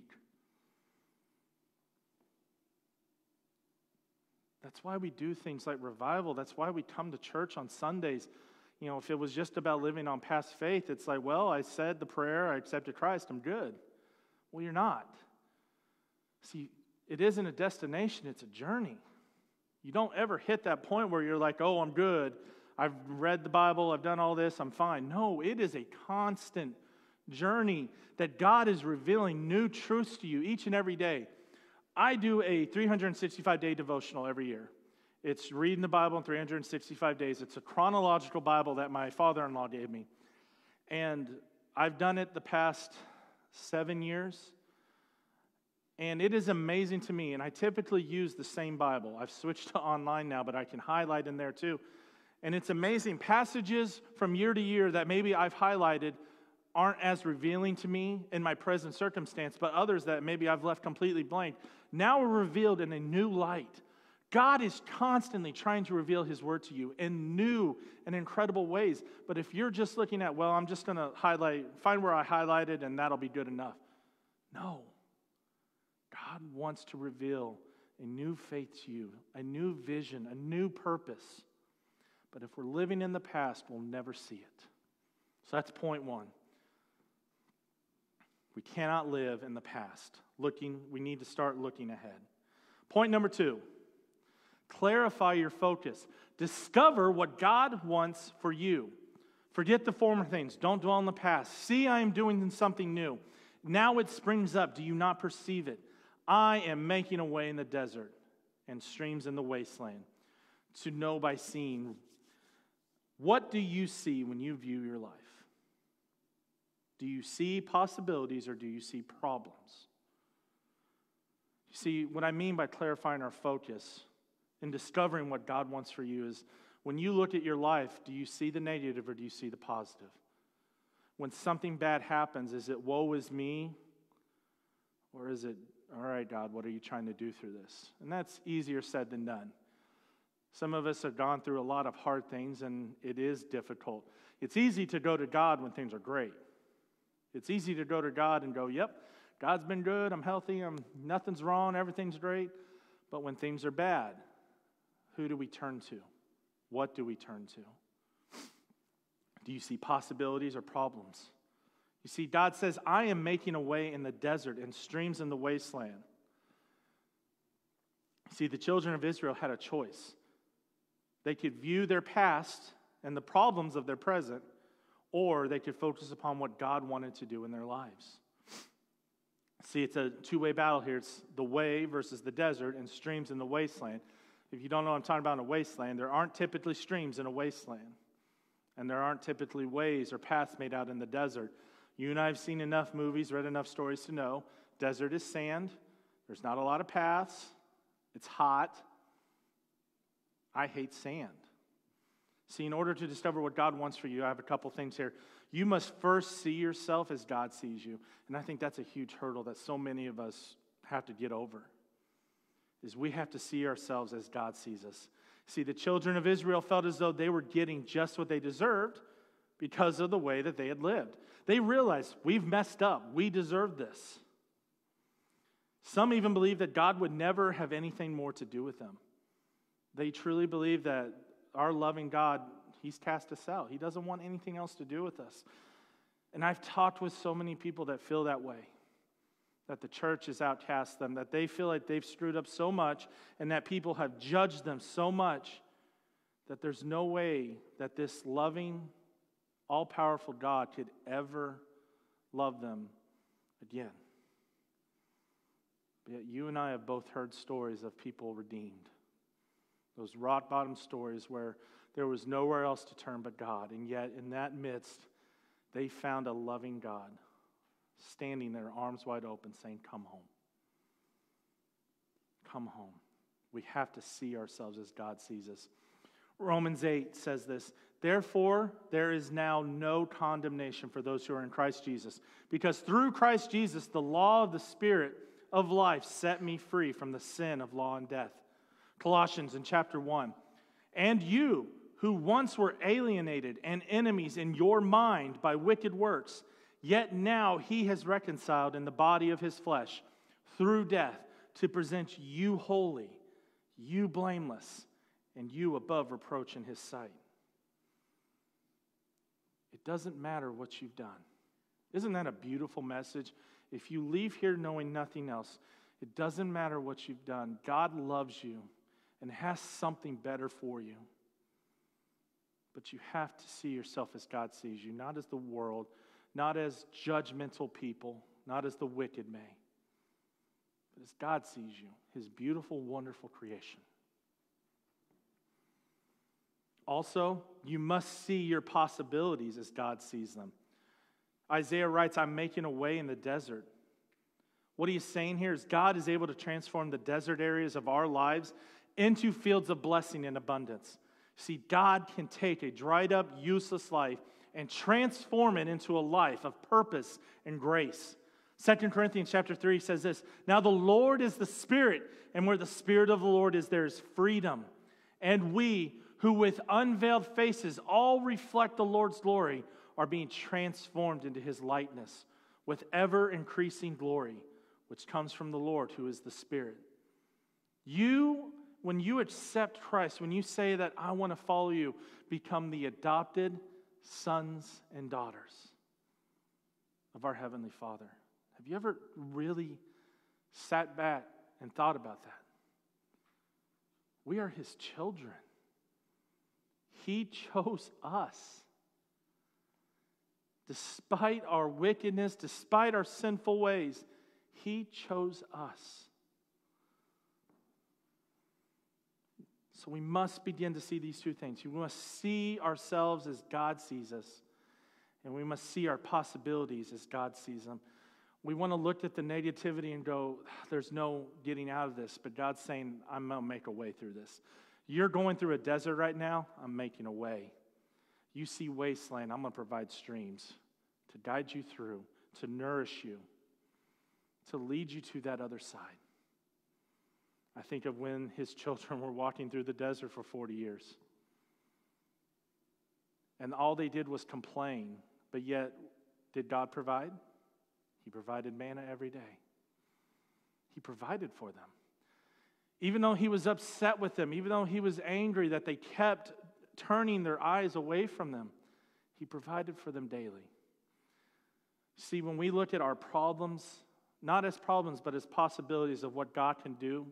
That's why we do things like revival. That's why we come to church on Sundays. You know, if it was just about living on past faith, it's like, well, I said the prayer, I accepted Christ, I'm good. Well, you're not. See, it isn't a destination, it's a journey. You don't ever hit that point where you're like, oh, I'm good. I've read the Bible, I've done all this, I'm fine. No, it is a constant journey that God is revealing new truths to you each and every day. I do a 365-day devotional every year. It's reading the Bible in 365 days. It's a chronological Bible that my father-in-law gave me. And I've done it the past 7 years. And it is amazing to me. And I typically use the same Bible. I've switched to online now, but I can highlight in there too. And it's amazing. Passages from year to year that maybe I've highlighted aren't as revealing to me in my present circumstance, but others that maybe I've left completely blank now are revealed in a new light. God is constantly trying to reveal his word to you in new and incredible ways. But if you're just looking at, well, I'm just going to find where I highlighted and that'll be good enough. No. God wants to reveal a new faith to you, a new vision, a new purpose. But if we're living in the past, we'll never see it. So that's point one. We cannot live in the past. We need to start looking ahead. Point number two, clarify your focus. Discover what God wants for you. Forget the former things. Don't dwell on the past. See, I am doing something new. Now it springs up. Do you not perceive it? I am making a way in the desert and streams in the wasteland to know by seeing. What do you see when you view your life? Do you see possibilities or do you see problems? You see, what I mean by clarifying our focus and discovering what God wants for you is when you look at your life, do you see the negative or do you see the positive? When something bad happens, is it woe is me? Or is it, all right, God, what are you trying to do through this? And that's easier said than done. Some of us have gone through a lot of hard things and it is difficult. It's easy to go to God when things are great. It's easy to go to God and go, yep, God's been good, I'm healthy, nothing's wrong, everything's great. But when things are bad, who do we turn to? What do we turn to? Do you see possibilities or problems? You see, God says, I am making a way in the desert and streams in the wasteland. See, the children of Israel had a choice. They could view their past and the problems of their present, or they could focus upon what God wanted to do in their lives. See, it's a two-way battle here. It's the way versus the desert and streams in the wasteland. If you don't know what I'm talking about in a wasteland, there aren't typically streams in a wasteland. And there aren't typically ways or paths made out in the desert. You and I have seen enough movies, read enough stories to know desert is sand. There's not a lot of paths. It's hot. I hate sand. See, in order to discover what God wants for you, I have a couple things here. You must first see yourself as God sees you. And I think that's a huge hurdle that so many of us have to get over, is we have to see ourselves as God sees us. See, the children of Israel felt as though they were getting just what they deserved because of the way that they had lived. They realized, we've messed up. We deserve this. Some even believe that God would never have anything more to do with them. They truly believe that our loving God, He's cast us out. He doesn't want anything else to do with us. And I've talked with so many people that feel that way, that the church has outcast them, that they feel like they've screwed up so much, and that people have judged them so much that there's no way that this loving, all-powerful God could ever love them again. But yet you and I have both heard stories of people redeemed. Those rock-bottom stories where there was nowhere else to turn but God. And yet in that midst, they found a loving God standing there, arms wide open, saying, come home. Come home. We have to see ourselves as God sees us. Romans 8 says this, therefore, there is now no condemnation for those who are in Christ Jesus, because through Christ Jesus, the law of the Spirit of life set me free from the sin of law and death. Colossians in chapter 1, and you who once were alienated and enemies in your mind by wicked works, yet now he has reconciled in the body of his flesh through death to present you holy, you blameless, and you above reproach in his sight. It doesn't matter what you've done. Isn't that a beautiful message? If you leave here knowing nothing else, it doesn't matter what you've done. God loves you and has something better for you. But you have to see yourself as God sees you, not as the world, not as judgmental people, not as the wicked may, but as God sees you, his beautiful, wonderful creation. Also, you must see your possibilities as God sees them. Isaiah writes, I'm making a way in the desert. What he's saying here is God is able to transform the desert areas of our lives into fields of blessing and abundance. See, God can take a dried up, useless life and transform it into a life of purpose and grace. 2 Corinthians chapter 3 says this, now the Lord is the Spirit, and where the Spirit of the Lord is, there is freedom. And we, who with unveiled faces all reflect the Lord's glory, are being transformed into his likeness with ever-increasing glory, which comes from the Lord, who is the Spirit. When you accept Christ, when you say that I want to follow you, become the adopted sons and daughters of our Heavenly Father. Have you ever really sat back and thought about that? We are his children. He chose us. Despite our wickedness, despite our sinful ways, he chose us. So we must begin to see these two things. We must see ourselves as God sees us, and we must see our possibilities as God sees them. We want to look at the negativity and go, there's no getting out of this, but God's saying, I'm going to make a way through this. You're going through a desert right now, I'm making a way. You see wasteland, I'm going to provide streams to guide you through, to nourish you, to lead you to that other side. I think of when his children were walking through the desert for 40 years. And all they did was complain, but yet, did God provide? He provided manna every day. He provided for them. Even though he was upset with them, even though he was angry that they kept turning their eyes away from them, he provided for them daily. See, when we look at our problems, not as problems, but as possibilities of what God can do,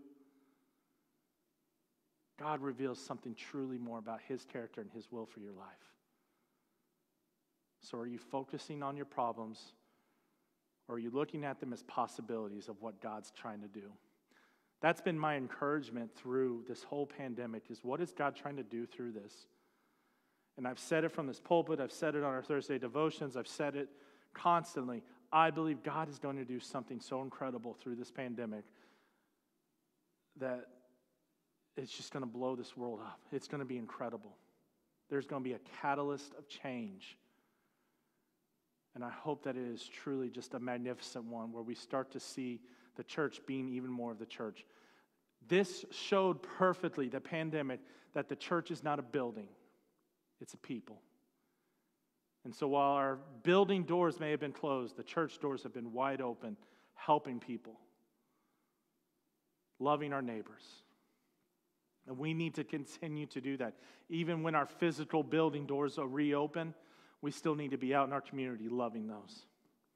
God reveals something truly more about his character and his will for your life. So are you focusing on your problems, or are you looking at them as possibilities of what God's trying to do? That's been my encouragement through this whole pandemic, is what is God trying to do through this? And I've said it from this pulpit, I've said it on our Thursday devotions, I've said it constantly. I believe God is going to do something so incredible through this pandemic that it's just going to blow this world up. It's going to be incredible. There's going to be a catalyst of change. And I hope that it is truly just a magnificent one where we start to see the church being even more of the church. This showed perfectly, the pandemic, that the church is not a building. It's a people. And so while our building doors may have been closed, the church doors have been wide open, helping people, loving our neighbors. And we need to continue to do that. Even when our physical building doors are reopened, we still need to be out in our community loving those.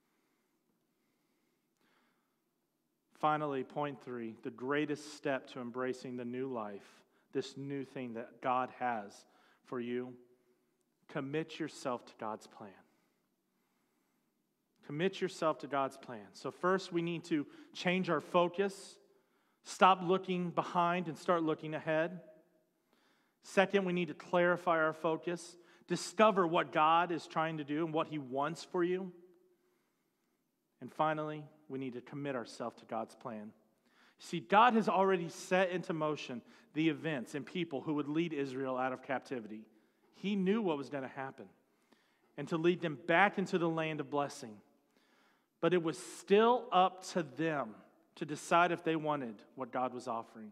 Finally, point 3, the greatest step to embracing the new life, this new thing that God has for you, commit yourself to God's plan. Commit yourself to God's plan. So first, we need to change our focus. Stop looking behind and start looking ahead. Second, we need to clarify our focus. Discover what God is trying to do and what He wants for you. And finally, we need to commit ourselves to God's plan. See, God has already set into motion the events and people who would lead Israel out of captivity. He knew what was going to happen and to lead them back into the land of blessing. But it was still up to them to decide if they wanted what God was offering.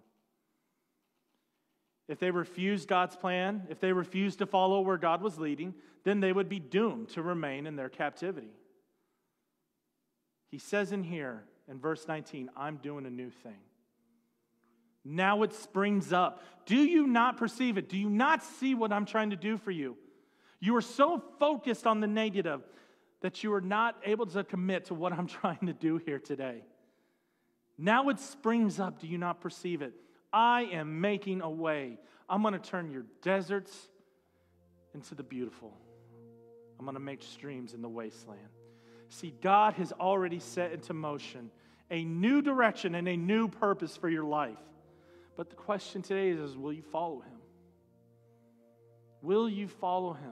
If they refused God's plan, if they refused to follow where God was leading, then they would be doomed to remain in their captivity. He says in here, in verse 19, I'm doing a new thing. Now it springs up. Do you not perceive it? Do you not see what I'm trying to do for you? You are so focused on the negative that you are not able to commit to what I'm trying to do here today. Now it springs up. Do you not perceive it? I am making a way. I'm going to turn your deserts into the beautiful. I'm going to make streams in the wasteland. See, God has already set into motion a new direction and a new purpose for your life. But the question today is will you follow Him? Will you follow Him?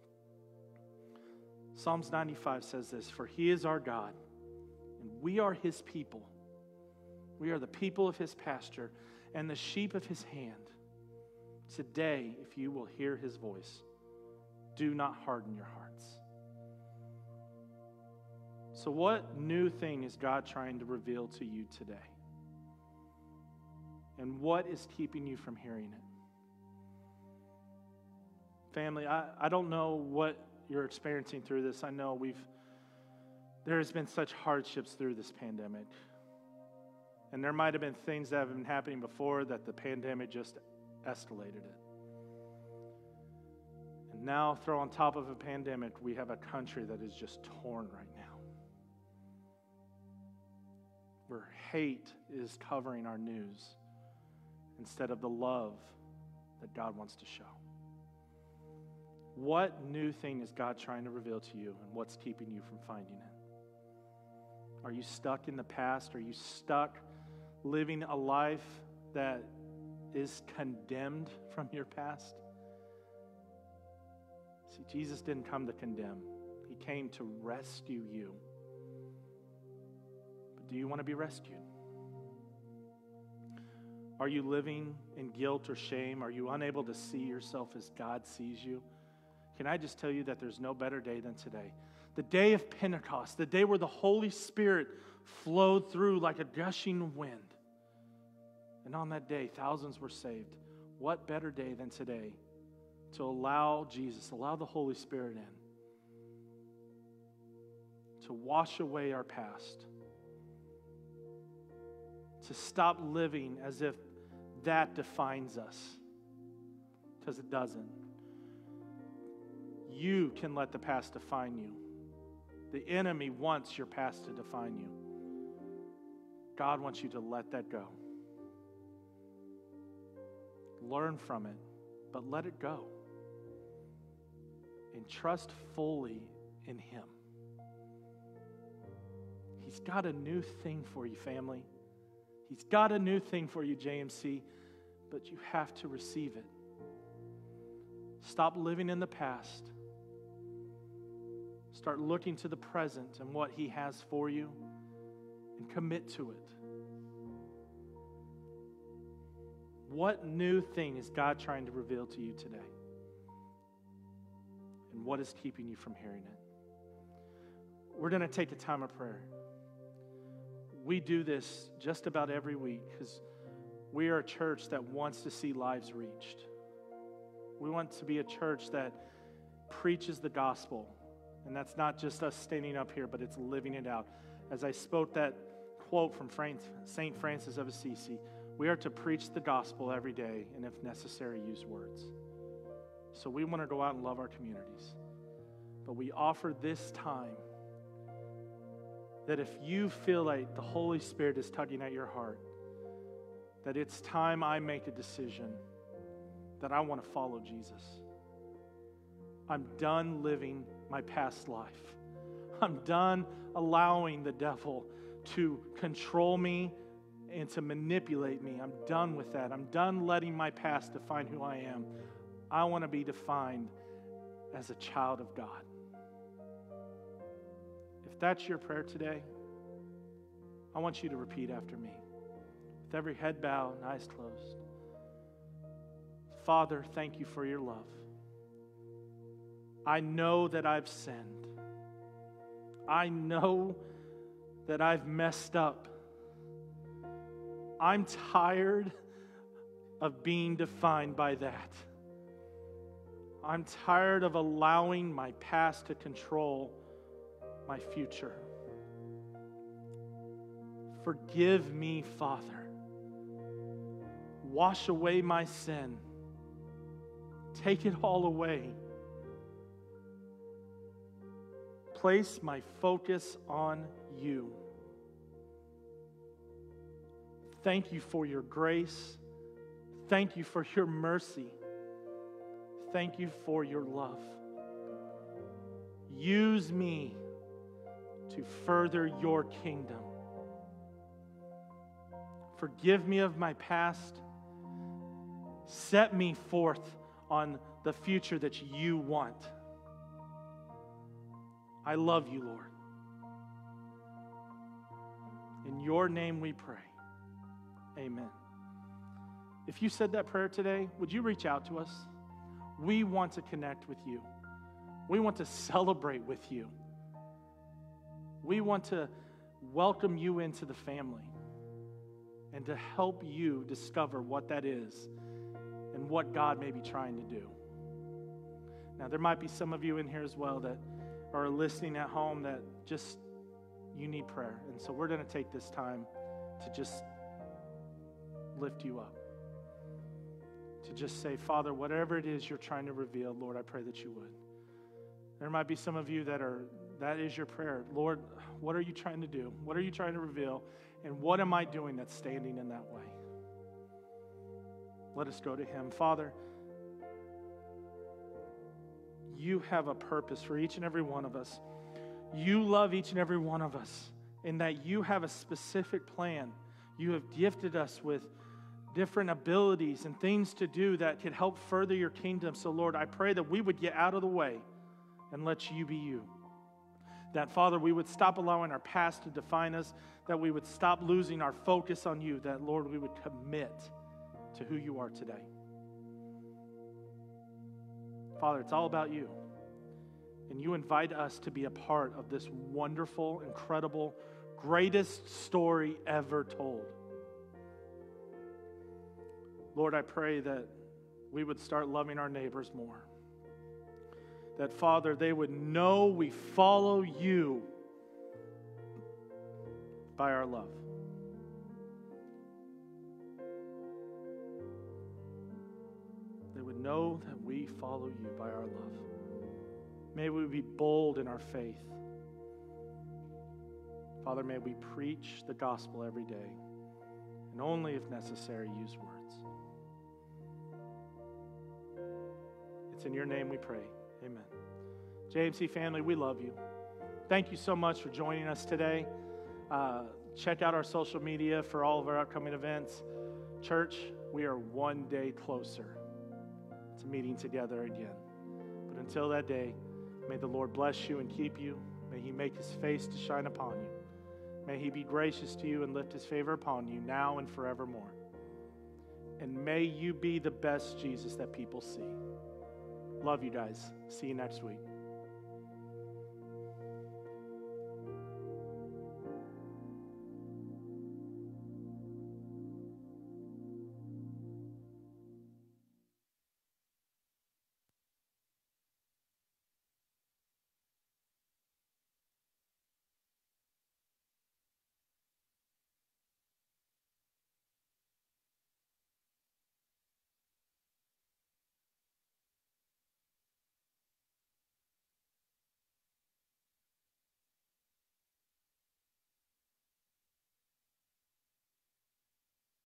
Psalms 95 says this, for He is our God, and we are His people. We are the people of His pasture and the sheep of His hand. Today, if you will hear His voice, do not harden your hearts. So what new thing is God trying to reveal to you today? And what is keeping you from hearing it? Family, I don't know what you're experiencing through this. I know there has been such hardships through this pandemic. And there might have been things that have been happening before that the pandemic just escalated it. And now, throw on top of a pandemic, we have a country that is just torn right now. Where hate is covering our news instead of the love that God wants to show. What new thing is God trying to reveal to you, and what's keeping you from finding it? Are you stuck in the past? Are you stuck living a life that is condemned from your past? See, Jesus didn't come to condemn. He came to rescue you. But do you want to be rescued? Are you living in guilt or shame? Are you unable to see yourself as God sees you? Can I just tell you that there's no better day than today? The day of Pentecost, the day where the Holy Spirit flowed through like a gushing wind. And on that day, thousands were saved. What better day than today to allow Jesus, allow the Holy Spirit in, to wash away our past, to stop living as if that defines us, because it doesn't. You can let the past define you. The enemy wants your past to define you. God wants you to let that go. Learn from it, but let it go. And trust fully in Him. He's got a new thing for you, family. He's got a new thing for you, JMC, but you have to receive it. Stop living in the past. Start looking to the present and what He has for you, and commit to it. What new thing is God trying to reveal to you today? And what is keeping you from hearing it? We're going to take a time of prayer. We do this just about every week because we are a church that wants to see lives reached. We want to be a church that preaches the gospel. And that's not just us standing up here, but it's living it out. As I spoke that quote from St. Francis of Assisi, we are to preach the gospel every day and, if necessary, use words. So we want to go out and love our communities. But we offer this time that if you feel like the Holy Spirit is tugging at your heart, that it's time I make a decision that I want to follow Jesus. I'm done living my past life. I'm done allowing the devil to control me and to manipulate me. I'm done with that. I'm done letting my past define who I am. I want to be defined as a child of God. If that's your prayer today, I want you to repeat after me. With every head bowed and eyes closed. Father, thank you for your love. I know that I've sinned. I know that I've messed up. I'm tired of being defined by that. I'm tired of allowing my past to control my future. Forgive me, Father. Wash away my sin. Take it all away. Place my focus on you. Thank you for your grace. Thank you for your mercy. Thank you for your love. Use me to further your kingdom. Forgive me of my past. Set me forth on the future that you want. I love you, Lord. In your name we pray. Amen. If you said that prayer today, would you reach out to us? We want to connect with you. We want to celebrate with you. We want to welcome you into the family and to help you discover what that is and what God may be trying to do. Now, there might be some of you in here as well that are listening at home that just, you need prayer. And so we're going to take this time to just lift you up. To just say, Father, whatever it is you're trying to reveal, Lord, I pray that you would. There might be some of you that is your prayer. Lord, what are you trying to do? What are you trying to reveal? And what am I doing that's standing in that way? Let us go to him. Father, you have a purpose for each and every one of us. You love each and every one of us, in that you have a specific plan. You have gifted us with different abilities and things to do that could help further your kingdom. So, Lord, I pray that we would get out of the way and let you be you. That, Father, we would stop allowing our past to define us, that we would stop losing our focus on you, that, Lord, we would commit to who you are today. Father, it's all about you. And you invite us to be a part of this wonderful, incredible, greatest story ever told. Lord, I pray that we would start loving our neighbors more. That, Father, they would know we follow you by our love. They would know that we follow you by our love. May we be bold in our faith. Father, may we preach the gospel every day, and only if necessary use words. It's in your name we pray. Amen. JMC family, we love you. Thank you so much for joining us today. Check out our social media for all of our upcoming events. Church, we are one day closer to meeting together again. But until that day, may the Lord bless you and keep you. May he make his face to shine upon you. May he be gracious to you and lift his favor upon you now and forevermore. And may you be the best Jesus that people see. Love you guys. See you next week.